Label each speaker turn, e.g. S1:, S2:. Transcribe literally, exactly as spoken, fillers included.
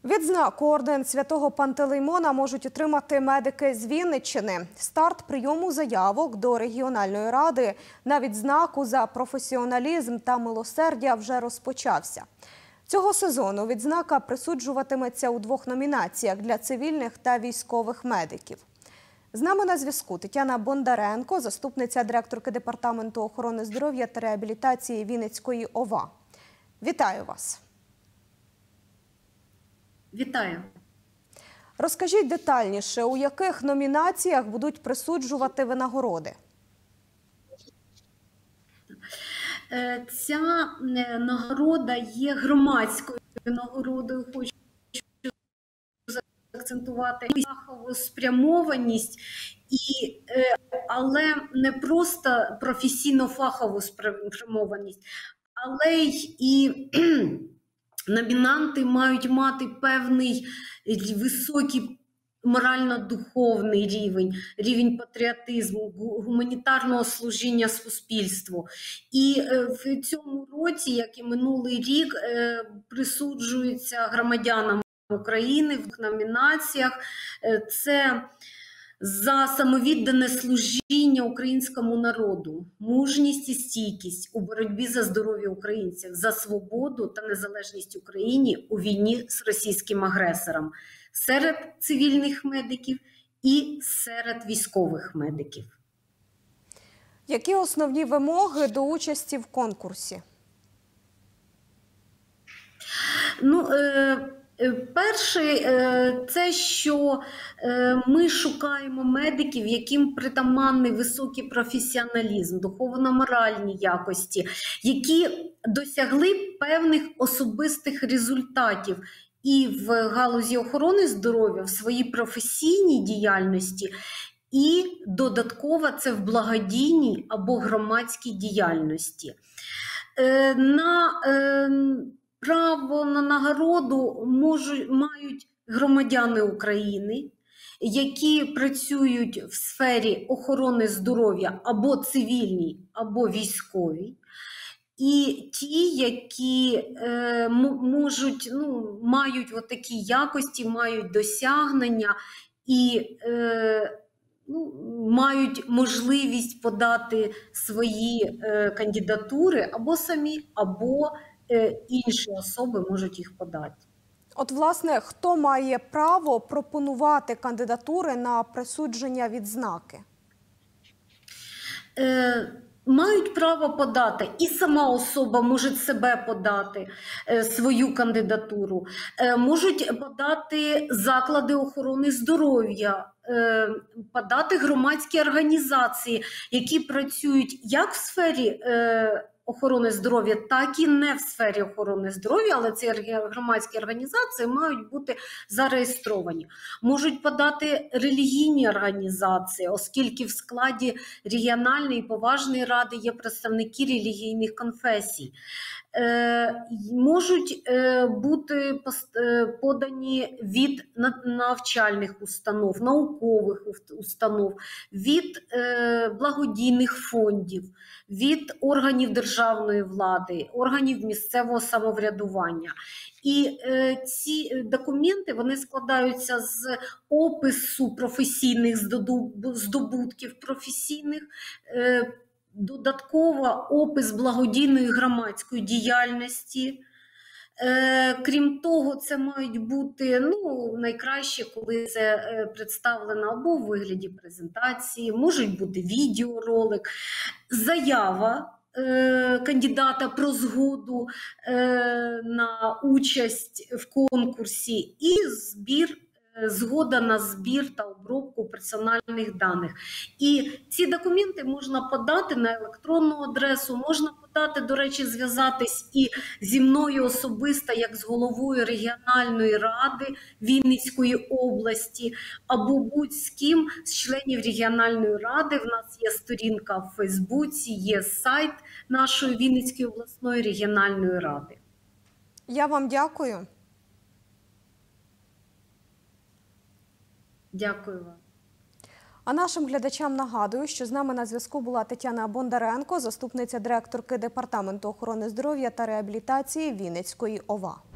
S1: Відзнаку орден Святого Пантелеймона можуть отримати медики з Вінниччини. Старт прийому заявок до регіональної ради на відзнаку за професіоналізм та милосердя вже розпочався. Цього сезону відзнака присуджуватиметься у двох номінаціях – для цивільних та військових медиків. З нами на зв'язку Тетяна Бондаренко, заступниця директорки Департаменту охорони здоров'я та реабілітації Вінницької ОВА. Вітаю вас!
S2: Вітаю.
S1: Розкажіть детальніше, у яких номінаціях будуть присуджувати винагороди?
S2: Ця нагорода є громадською нагородою, хочу заакцентувати фахову спрямованість, і, але не просто професійно-фахову спрямованість, але й і номінанти мають мати певний високий морально-духовний рівень, рівень патріотизму, гуманітарного служіння суспільству. І в цьому році, як і минулий рік, присуджуються громадянам України в номінаціях. Це за самовіддане служіння українському народу, мужність і стійкість у боротьбі за здоров'я українців, за свободу та незалежність України у війні з російським агресором, серед цивільних медиків і серед військових медиків.
S1: Які основні вимоги до участі в конкурсі?
S2: Ну, е Перший – це, що ми шукаємо медиків, яким притаманний високий професіоналізм, духовно-моральні якості, які досягли певних особистих результатів і в галузі охорони здоров'я, в своїй професійній діяльності, і додатково це в благодійній або громадській діяльності. На Право на нагороду можуть, мають громадяни України, які працюють в сфері охорони здоров'я або цивільній, або військовій. І ті, які е, можуть, ну, мають отакі якості, мають досягнення і е, ну, мають можливість подати свої е, кандидатури або самі, або інші особи можуть їх подати.
S1: От, власне, хто має право пропонувати кандидатури на присудження відзнаки?
S2: Е, мають право подати. І сама особа може себе подати, е, свою кандидатуру. Е, можуть подати заклади охорони здоров'я, е, подати громадські організації, які працюють як в сфері е, охорони здоров'я, так і не в сфері охорони здоров'я, але ці громадські організації мають бути зареєстровані. Можуть подати релігійні організації, оскільки в складі регіональної поважної ради є представники релігійних конфесій. Е, можуть е, бути подані від навчальних установ, наукових установ, від е, благодійних фондів, від органів державної влади, органів місцевого самоврядування. І е, ці документи, вони складаються з опису професійних здобутків професійних, е, додатково опис благодійної громадської діяльності. Е, крім того, це мають бути, ну, найкраще, коли це е, представлено або в вигляді презентації, можуть бути відеоролик, заява е, кандидата про згоду е, на участь в конкурсі і збір, згода на збір та обробку персональних даних. І ці документи можна подати на електронну адресу, можна подати, до речі, зв'язатись і зі мною особисто, як з головою регіональної ради Вінницької області, або будь-з ким з членів регіональної ради. В нас є сторінка в Фейсбуці, є сайт нашої Вінницької обласної регіональної ради.
S1: Я вам дякую.
S2: Дякую вам.
S1: А нашим глядачам нагадую, що з нами на зв'язку була Тетяна Бондаренко, заступниця директорки Департаменту охорони здоров'я та реабілітації Вінницької ОВА.